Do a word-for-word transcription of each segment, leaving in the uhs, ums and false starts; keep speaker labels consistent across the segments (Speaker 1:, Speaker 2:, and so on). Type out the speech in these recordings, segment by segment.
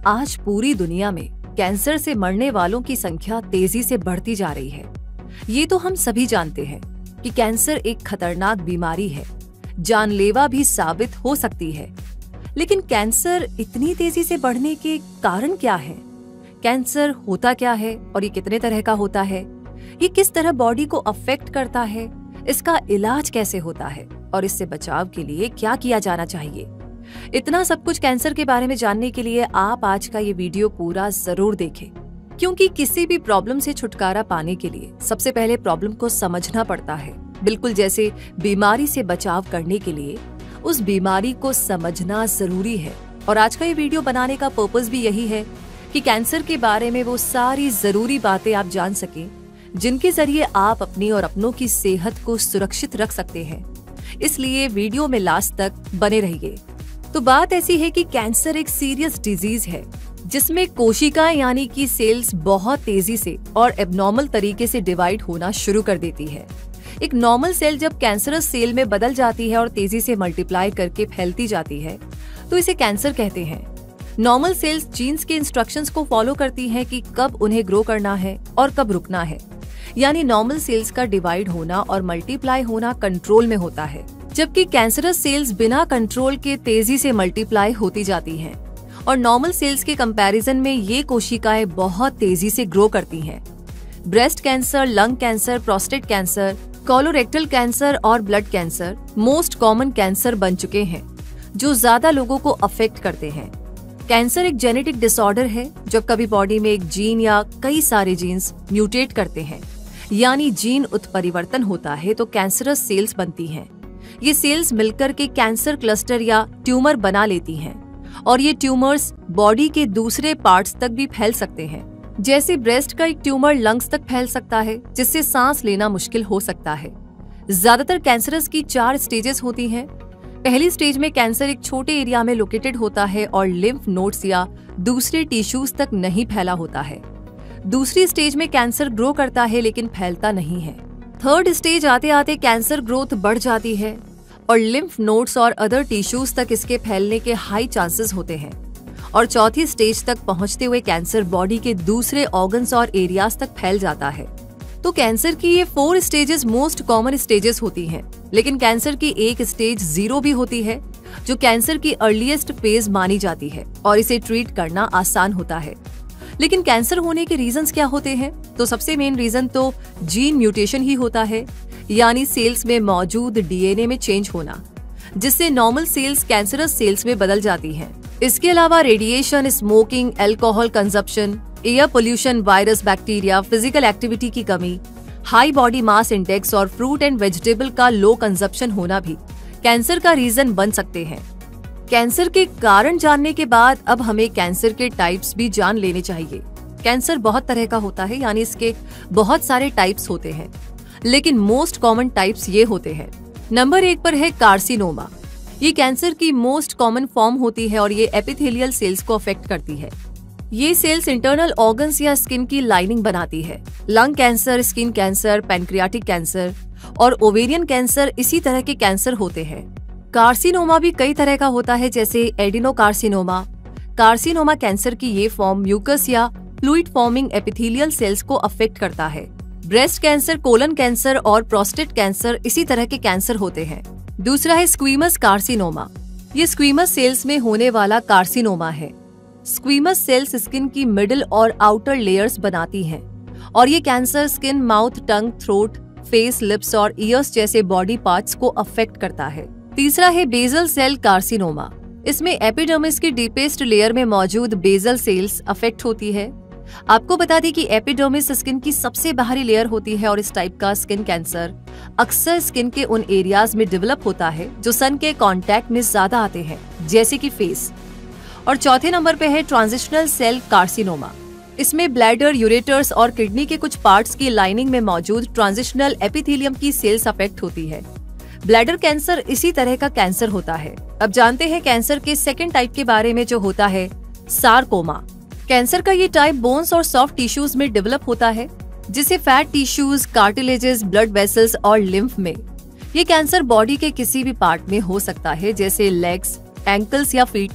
Speaker 1: आज पूरी दुनिया में कैंसर से मरने वालों की संख्या तेजी से बढ़ती जा रही है। ये तो हम सभी जानते हैं कि कैंसर एक खतरनाक बीमारी है, जानलेवा भी साबित हो सकती है। लेकिन कैंसर इतनी तेजी से बढ़ने के कारण क्या है? कैंसर होता क्या है और ये कितने तरह का होता है? ये किस तरह बॉडी को अफेक्ट करता है? इसका इलाज कैसे होता है और इससे बचाव के लिए क्या किया जाना चाहिए? इतना सब कुछ कैंसर के बारे में जानने के लिए आप आज का ये वीडियो पूरा जरूर देखें, क्योंकि किसी भी प्रॉब्लम से छुटकारा पाने के लिए सबसे पहले प्रॉब्लम को समझना पड़ता है। बिल्कुल जैसे बीमारी से बचाव करने के लिए उस बीमारी को समझना जरूरी है। और आज का ये वीडियो बनाने का पर्पस भी यही है कि कैंसर के बारे में वो सारी जरूरी बातें आप जान सकें जिनके जरिए आप अपनी और अपनों की सेहत को सुरक्षित रख सकते हैं। इसलिए वीडियो में लास्ट तक बने रहिए। तो बात ऐसी है कि कैंसर एक सीरियस डिजीज है जिसमें कोशिकाएं यानी कि सेल्स बहुत तेजी से और एबनॉर्मल तरीके से डिवाइड होना शुरू कर देती है। एक नॉर्मल सेल जब कैंसरस सेल में बदल जाती है और तेजी से मल्टीप्लाई करके फैलती जाती है तो इसे कैंसर कहते हैं। नॉर्मल सेल्स जीन्स के इंस्ट्रक्शंस को फॉलो करती हैं कि कब उन्हें ग्रो करना है और कब रुकना है, यानी नॉर्मल सेल्स का डिवाइड होना और मल्टीप्लाई होना कंट्रोल में होता है, जबकि कैंसरस सेल्स बिना कंट्रोल के तेजी से मल्टीप्लाई होती जाती हैं और नॉर्मल सेल्स के कंपैरिजन में ये कोशिकाएं बहुत तेजी से ग्रो करती हैं। Breast cancer, lung cancer, prostate cancer, colorectal cancer और blood cancer most common cancer बन चुके हैं जो ज्यादा लोगों को अफेक्ट करते हैं। कैंसर एक जेनेटिक डिसऑर्डर है। जब कभी बॉडी में एक जीन या कई सारे जीन्स म्यूटेट करते हैं, यानी जीन उत्परिवर्तन होता है, तो कैंसरस सेल्स बनती हैं। ये सेल्स मिलकर के कैंसर क्लस्टर या ट्यूमर बना लेती हैं और ये ट्यूमर्स बॉडी के दूसरे पार्ट्स तक भी फैल सकते हैं। जैसे ब्रेस्ट का एक ट्यूमर लंग्स तक फैल सकता है, जिससे सांस लेना मुश्किल हो सकता है। ज्यादातर कैंसरस की चार स्टेजेस होती हैं। पहली स्टेज में कैंसर एक छोटे एरिया में लोकेटेड होता है और लिम्फ नोड्स या दूसरे टिश्यूज तक नहीं फैला होता है। दूसरी स्टेज में कैंसर ग्रो करता है लेकिन फैलता नहीं है। थर्ड स्टेज आते आते कैंसर ग्रोथ बढ़ जाती है और लिम्फ नोड्स और अदर टिश्यूज तक इसके फैलने के हाई चांसेस होते हैं। और चौथी स्टेज तक पहुंचते हुए कैंसर बॉडी के दूसरे ऑर्गन्स और एरियाज तक फैल जाता है। तो कैंसर की ये four stages most common stages होती हैं, लेकिन कैंसर की एक स्टेज जीरो भी होती है जो कैंसर की अर्लीस्ट फेज मानी जाती है और इसे ट्रीट करना आसान होता है। लेकिन कैंसर होने के रीजंस क्या होते हैं? तो सबसे मेन रीजन तो जीन म्यूटेशन ही होता है, यानी सेल्स में मौजूद डीएनए में चेंज होना, जिससे नॉर्मल सेल्स कैंसरस सेल्स में बदल जाती हैं। इसके अलावा radiation, smoking, alcohol consumption, air pollution, virus, bacteria, physical activity की कमी, हाई बॉडी मास इंडेक्स और फ्रूट एंड वेजिटेबल का लो कंजप्शन होना भी कैंसर का रीजन बन सकते हैं। कैंसर के कारण जानने के बाद अब हमें कैंसर के टाइप्स भी जान लेने चाहिए। कैंसर बहुत तरह का होता है, यानी इसके बहुत सारे टाइप्स होते हैं, लेकिन मोस्ट कॉमन टाइप्स ये होते हैं। नंबर एक पर है कार्सिनोमा। ये कैंसर की मोस्ट कॉमन फॉर्म होती है और ये एपिथेलियल सेल्स को अफेक्ट करती है। ये सेल्स इंटरनल ऑर्गन्स या स्किन की लाइनिंग बनाती है। Lung cancer, skin cancer, pancreatic cancer और ओवेरियन कैंसर इसी तरह के कैंसर होते हैं। कार्सिनोमा भी कई तरह का होता है, जैसे एडिनोकार्सिनोमा। कार्सिनोमा कैंसर की ये फॉर्म म्यूकस या फ्लूइड फॉर्मिंग एपिथेलियल सेल्स को अफेक्ट करता है। ब्रेस्ट कैंसर, कोलन कैंसर और प्रोस्टेट कैंसर इसी तरह के कैंसर होते हैं। दूसरा है स्क्वीमस कार्सिनोमा। ये स्क्वीमस सेल्स में होने वाला कार्सिनोमा है। स्क्वीमस सेल्स स्किन की मिडिल और आउटर लेयर्स बनाती हैं और ये cancer skin, mouth, tongue, throat, face, lips और ईयर्स जैसे बॉडी पार्ट्स को अफेक्ट करता है। तीसरा है बेजल सेल कार्सिनोमा। इसमें एपिडर्मिस की डीपेस्ट लेयर में मौजूद बेजल सेल्स अफेक्ट होती है। आपको बता दें कि एपिडर्मिस स्किन की सबसे बाहरी लेयर होती है और इस टाइप का स्किन कैंसर अक्सर स्किन के उन एरियाज में डेवलप होता है जो सन के कांटेक्ट में ज्यादा आते हैं, जैसे कि फेस। और चौथे नंबर पे है ट्रांजिशनल सेल कार्सिनोमा। इसमें ब्लैडर, यूरेटर्स और किडनी के कुछ पार्ट्स की लाइनिंग में मौजूद ट्रांजिशनल एपिथेलियम की सेल्स अफेक्ट होती है। ब्लैडर कैंसर इसी तरह का कैंसर होता है। अब जानते हैं कैंसर के सेकेंड टाइप के बारे में, जो होता है सारकोमा। कैंसर का ये टाइप बोन्स और सॉफ्ट टिश्यूज में डेवलप होता है, जिसे fat tissues, cartilages, blood vessels और लिम्फ में। ये कैंसर बॉडी के किसी भी पार्ट में हो सकता है, जैसे लेग्स, एंकल्स या फीट में,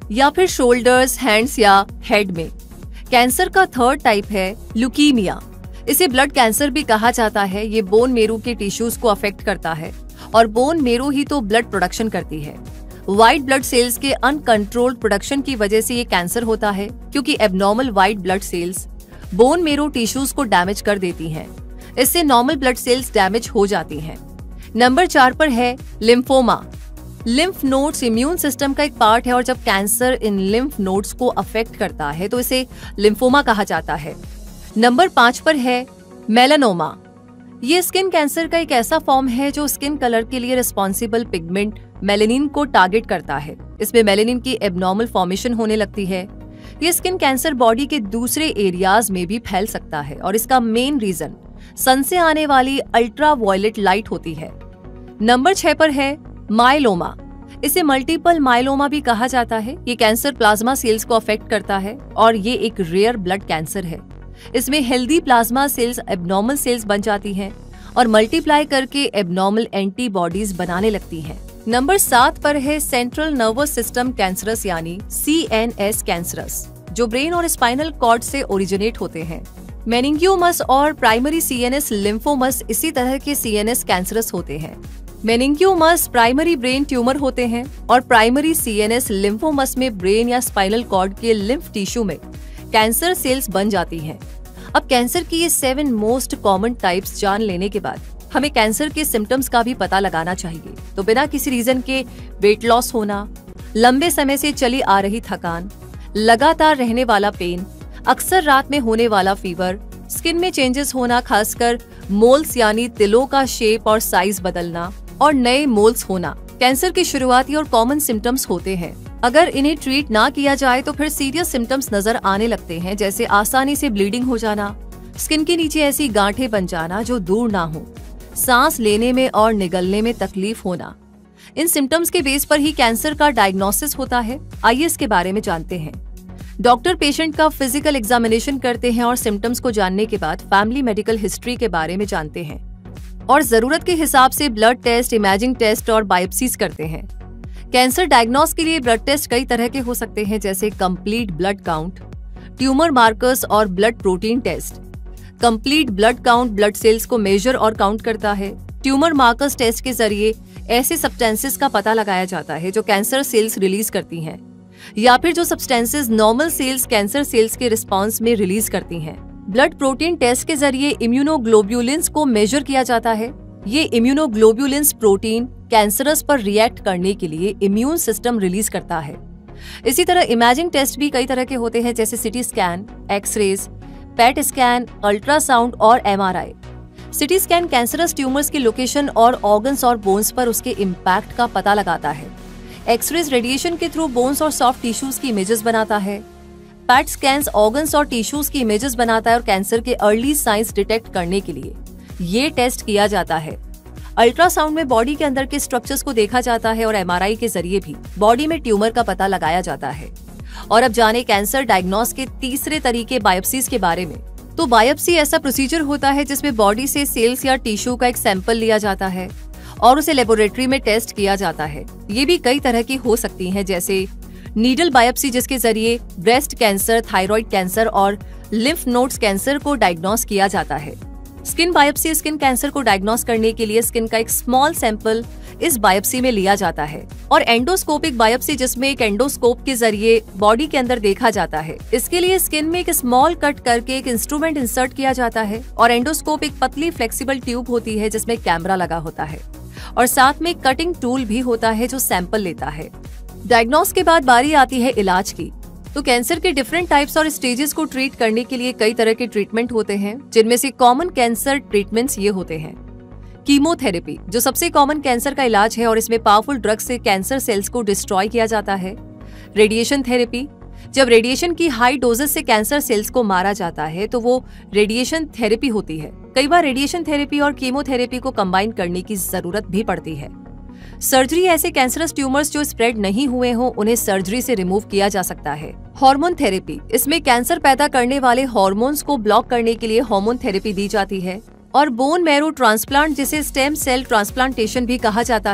Speaker 1: या फिर शोल्डर्स, हैंड्स या हेड में। कैंसर का थर्ड टाइप है ल्यूकीमिया। इसे ब्लड कैंसर भी कहा जाता है। ये बोन मेरो के टिश्यूज को अफेक्ट करता है और बोन मेरो ही तो ब्लड प्रोडक्शन करती है। व्हाइट ब्लड सेल्स के अनकंट्रोल्ड प्रोडक्शन की वजह से ये कैंसर होता है, क्योंकि abnormal white blood cells bone marrow tissues को डैमेज कर देती हैं। इससे नॉर्मल ब्लड सेल्स डैमेज हो जाती हैं। नंबर चार पर है lymphoma. Lymph nodes immune system का एक पार्ट है और जब कैंसर इन लिम्फ नोड्स को अफेक्ट करता है तो इसे लिम्फोमा कहा जाता है। नंबर पांच पर है मेलानोमा। ये स्किन कैंसर का एक ऐसा फॉर्म है जो स्किन कलर के लिए रिस्पॉन्सिबल पिगमेंट मेलेनिन को टारगेट करता है। इसमें मेलेनिन की एबनॉर्मल फॉर्मेशन होने लगती है। ये स्किन कैंसर बॉडी के दूसरे एरियाज में भी फैल सकता है और इसका मेन रीजन सन से आने वाली अल्ट्रा वायलेट लाइट होती है। नंबर छह पर है माइलोमा। इसे मल्टीपल माइलोमा भी कहा जाता है। ये कैंसर प्लाज्मा सेल्स को अफेक्ट करता है और ये एक रेयर ब्लड कैंसर है। इसमें healthy plasma cells abnormal cells बन जाती हैं और मल्टीप्लाई करके एबनॉर्मल एंटीबॉडीज बनाने लगती हैं। नंबर सात पर है सेंट्रल नर्वस सिस्टम कैंसरस यानी सी एन एस कैंसरस, जो ब्रेन और स्पाइनल कॉर्ड से ओरिजिनेट होते हैं। मेनिंगियोमस और primary C N S lymphomas इसी तरह के सी एन एस कैंसरस होते हैं। मेनिंगियोमस प्राइमरी ब्रेन ट्यूमर होते हैं और primary C N S lymphomas में ब्रेन या स्पाइनल कॉर्ड के लिम्फ टिश्यू में कैंसर सेल्स बन जाती हैं। अब कैंसर की ये सेवन मोस्ट कॉमन टाइप्स जान लेने के बाद हमें कैंसर के सिम्टम्स का भी पता लगाना चाहिए। तो बिना किसी रीजन के वेट लॉस होना, लंबे समय से चली आ रही थकान, लगातार रहने वाला पेन, अक्सर रात में होने वाला फीवर, स्किन में चेंजेस होना, खासकर मोल्स यानी तिलों का शेप और साइज बदलना और नए मोल्स होना कैंसर की शुरुआती और कॉमन सिम्टम्स होते हैं। अगर इन्हें ट्रीट ना किया जाए तो फिर सीरियस सिम्टम्स नजर आने लगते हैं, जैसे आसानी से ब्लीडिंग हो जाना, स्किन के नीचे ऐसी गांठें बन जाना जो दूर ना हो, सांस लेने में और निगलने में तकलीफ होना। इन सिम्टम्स के बेस पर ही कैंसर का डायग्नोसिस होता है। आइए इसके बारे में जानते हैं। डॉक्टर पेशेंट का फिजिकल एग्जामिनेशन करते हैं और सिम्टम्स को जानने के बाद फैमिली मेडिकल हिस्ट्री के बारे में जानते हैं और जरूरत के हिसाब से ब्लड टेस्ट, इमेजिंग टेस्ट और बायोप्सीज करते हैं। कैंसर डायग्नोस के लिए ब्लड टेस्ट कई तरह के हो सकते हैं, जैसे complete blood count, tumour markers और blood protein test. Complete blood count blood cells को मेजर और काउंट करता है। ट्यूमर मार्कर्स टेस्ट के जरिए ऐसे सब्सटेंसेस का पता लगाया जाता है जो कैंसर सेल्स रिलीज करती हैं या फिर जो substances normal cells cancer cells के रिस्पॉन्स में रिलीज करती हैं। ब्लड प्रोटीन टेस्ट के जरिए इम्यूनोग्लोब्यूलिन्स को मेजर किया जाता है। ये इम्यूनोग्लोब्यूलिन्स प्रोटीन कैंसरस पर रिएक्ट करने के लिए इम्यून सिस्टम रिलीज करता है। इसी तरह इमेजिंग टेस्ट भी कई तरह के होते हैं, जैसे CT scan, x-rays, PET scan, ultrasound और M R I. CT scan cancerous tumours की लोकेशन और ऑर्गन्स और बोन्स पर उसके इम्पैक्ट का पता लगाता है। एक्सरेज रेडिएशन के थ्रू बोन्स और सॉफ्ट टिश्यूज की इमेजेस बनाता है। पेट स्कैन्स ऑर्गन्स और टिश्यूज की इमेजेस बनाता है और कैंसर के अर्ली साइंस डिटेक्ट करने के लिए ये टेस्ट किया जाता है। अल्ट्रासाउंड में बॉडी के अंदर के स्ट्रक्चर्स को देखा जाता है और एम आर आई के जरिए भी बॉडी में ट्यूमर का पता लगाया जाता है। और अब जाने कैंसर डायग्नोस के तीसरे तरीके बायोप्सीज के बारे में। तो बायोप्सी ऐसा प्रोसीजर होता है जिसमें बॉडी से सेल्स या टिश्यू का एक सैंपल लिया जाता है और उसे लेबोरेटरी में टेस्ट किया जाता है। ये भी कई तरह की हो सकती हैं, जैसे नीडल बायोप्सी जिसके जरिए ब्रेस्ट कैंसर, थायराइड कैंसर और लिम्फ नोड्स कैंसर को डायग्नोस किया जाता है। स्किन बायोप्सी स्किन कैंसर को डायग्नोस करने के लिए स्किन का एक स्मॉल सैंपल इस बायोप्सी में लिया जाता है। और एंडोस्कोपिक बायोप्सी जिसमें एक एंडोस्कोप के जरिए बॉडी के अंदर देखा जाता है। इसके लिए स्किन में एक स्मॉल कट करके एक इंस्ट्रूमेंट इंसर्ट किया जाता है और एंडोस्कोप एक पतली फ्लेक्सिबल ट्यूब होती है जिसमें कैमरा लगा होता है और साथ में कटिंग टूल भी होता है जो सैंपल लेता है। डायग्नोस के बाद बारी आती है इलाज की। तो कैंसर के डिफरेंट टाइप्स और स्टेजेस को ट्रीट करने के लिए कई तरह के ट्रीटमेंट होते हैं, जिनमें से कॉमन कैंसर ट्रीटमेंट्स ये होते हैं। कीमोथेरेपी जो सबसे कॉमन कैंसर का इलाज है और इसमें पावरफुल ड्रग से कैंसर सेल्स को डिस्ट्रॉय किया जाता है। रेडिएशन थेरेपी जब रेडिएशन की हाई डोजेस से कैंसर सेल्स को मारा जाता है तो वो रेडिएशन थेरेपी होती है। कई बार रेडिएशन थेरेपी और कीमोथेरेपी को कंबाइन करने की जरूरत भी पड़ती है। सर्जरी ऐसे कैंसरस ट्यूमर्स जो स्प्रेड नहीं हुए हों उन्हें सर्जरी से रिमूव किया जा सकता है। हार्मोन थेरेपी इसमें कैंसर पैदा करने वाले हार्मोन्स को ब्लॉक करने के लिए हार्मोन थेरेपी दी जाती है। और बोन मैरो ट्रांसप्लांट जिसे स्टेम सेल ट्रांसप्लांटेशन भी कहा जाता है,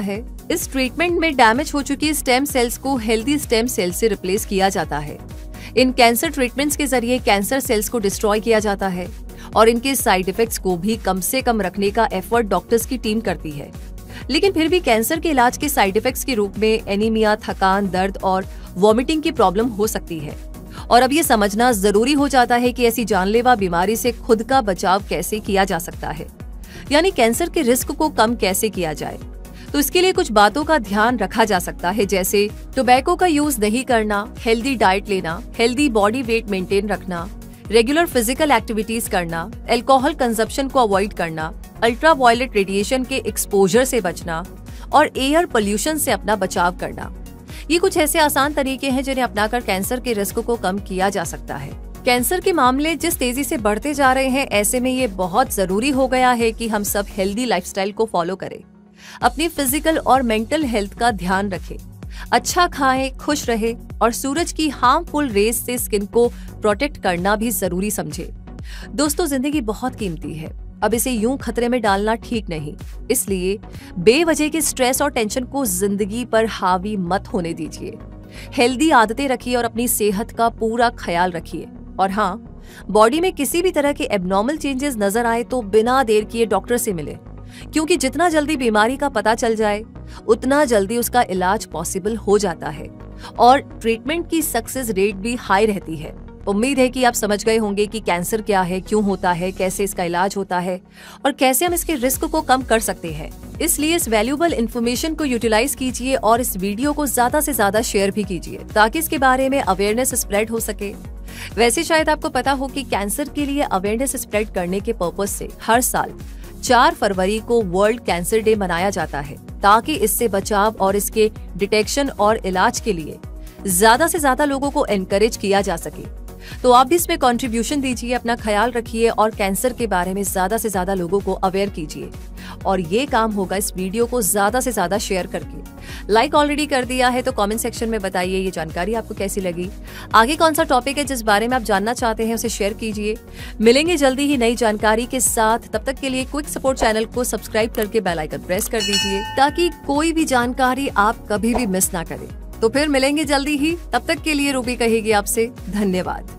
Speaker 1: इस ट्रीटमेंट में डैमेज हो चुकी स्टेम सेल्स को हेल्दी स्टेम सेल से रिप्लेस किया जाता है। इन कैंसर ट्रीटमेंट्स के जरिए कैंसर सेल्स को डिस्ट्रॉय किया जाता है और इनके साइड इफेक्ट्स को भी कम से कम रखने का एफर्ट डॉक्टर्स की टीम करती है। लेकिन फिर भी कैंसर के इलाज के साइड इफेक्ट्स के रूप में एनीमिया, थकान, दर्द और वॉमिटिंग की प्रॉब्लम हो सकती है। और अब ये समझना जरूरी हो जाता है कि ऐसी जानलेवा बीमारी से खुद का बचाव कैसे किया जा सकता है, यानी कैंसर के रिस्क को कम कैसे किया जाए। तो इसके लिए कुछ बातों का ध्यान रखा जा सकता है, जैसे टोबैको का यूज नहीं करना, हेल्दी डाइट लेना, हेल्दी बॉडी वेट मेंटेन रखना, रेगुलर फिजिकल एक्टिविटीज करना, अल्कोहल कंजप्शन को अवॉइड करना, अल्ट्रा वायलेट रेडिएशन के एक्सपोजर से बचना और एयर पोल्यूशन से अपना बचाव करना। ये कुछ ऐसे आसान तरीके हैं जिन्हें अपनाकर कैंसर के रिस्क को कम किया जा सकता है। कैंसर के मामले जिस तेजी से बढ़ते जा रहे हैं, ऐसे में ये बहुत जरूरी हो गया है कि हम सब हेल्दी लाइफस्टाइल को फॉलो करें, अपनी फिजिकल और मेंटल हेल्थ का ध्यान रखें, अच्छा खाएं, खुश रहे और सूरज की हार्मफुल रेज से स्किन को प्रोटेक्ट करना भी जरूरी समझे। दोस्तों, जिंदगी बहुत कीमती है, अब इसे यूं खतरे में डालना ठीक नहीं। इसलिए बेवजह के स्ट्रेस और टेंशन को जिंदगी पर हावी मत होने दीजिए। हेल्दी आदतें रखिए और अपनी सेहत का पूरा ख्याल रखिए। और हाँ, बॉडी में किसी भी तरह के एबनॉर्मल चेंजेस नजर आए तो बिना देर किए डॉक्टर से मिले, क्योंकि जितना जल्दी बीमारी का पता चल जाए उतना जल्दी उसका इलाज पॉसिबल हो जाता है और ट्रीटमेंट की सक्सेस रेट भी हाई रहती है। उम्मीद है कि आप समझ गए होंगे कि कैंसर क्या है, क्यों होता है, कैसे इसका इलाज होता है और कैसे हम इसके रिस्क को कम कर सकते हैं। इसलिए इस वैल्यूएबल इन्फॉर्मेशन को यूटिलाइज कीजिए और इस वीडियो को ज्यादा से ज्यादा शेयर भी कीजिए ताकि इसके बारे में अवेयरनेस स्प्रेड हो सके। वैसे शायद आपको पता हो कि कैंसर के लिए अवेयरनेस स्प्रेड करने के पर्पज से हर साल चार फरवरी को वर्ल्ड कैंसर डे मनाया जाता है, ताकि इससे बचाव और इसके डिटेक्शन और इलाज के लिए ज्यादा से ज्यादा लोगों को एनकरेज किया जा सके। तो आप भी इसमें कंट्रीब्यूशन दीजिए, अपना ख्याल रखिए और कैंसर के बारे में ज्यादा से ज्यादा लोगों को अवेयर कीजिए। और ये काम होगा इस वीडियो को ज्यादा से ज्यादा शेयर करके। लाइक ऑलरेडी कर दिया है तो कमेंट सेक्शन में बताइए ये जानकारी आपको कैसी लगी। आगे कौन सा टॉपिक है जिस बारे में आप जानना चाहते हैं उसे शेयर कीजिए। मिलेंगे जल्दी ही नई जानकारी के साथ। तब तक के लिए क्विक सपोर्ट चैनल को सब्सक्राइब करके बेल आइकन प्रेस कर दीजिए ताकि कोई भी जानकारी आप कभी भी मिस ना करें। तो फिर मिलेंगे जल्दी ही, तब तक के लिए रूबी कहेगी आपसे धन्यवाद।